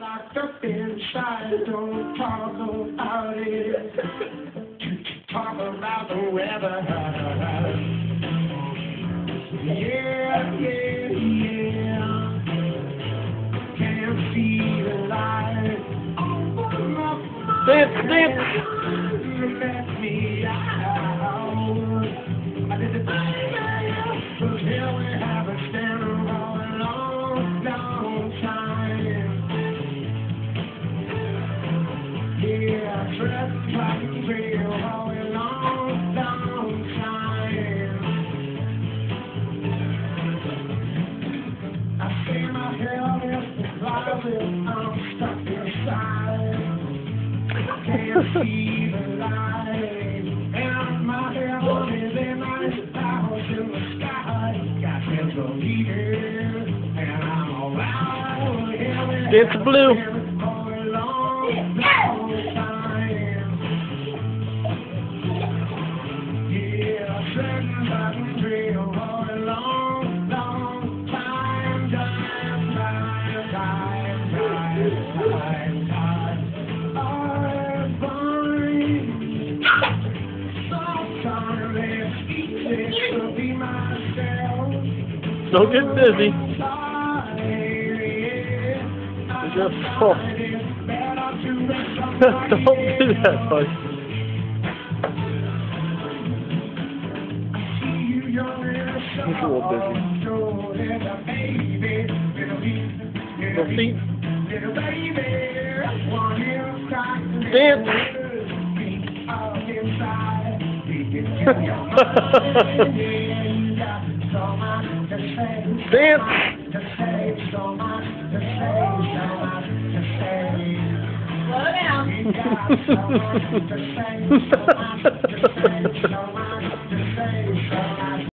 Locked up inside, don't talk about it. Talk about the weather. Yeah, yeah, yeah. Can't see the light. Dance, dance. Let me out. I did the but here we have a stand for a long, long time. Yeah, dressed like a real for a long, long time. I see my head in the closet, I'm stuck inside. Can't see the light, and my head is in my house in the sky. Got central heating, and I'm alright. Dance blue. Don't get busy. It's your fault. Don't do that, bud. He's a little busy. Little feet. Dance. Dance.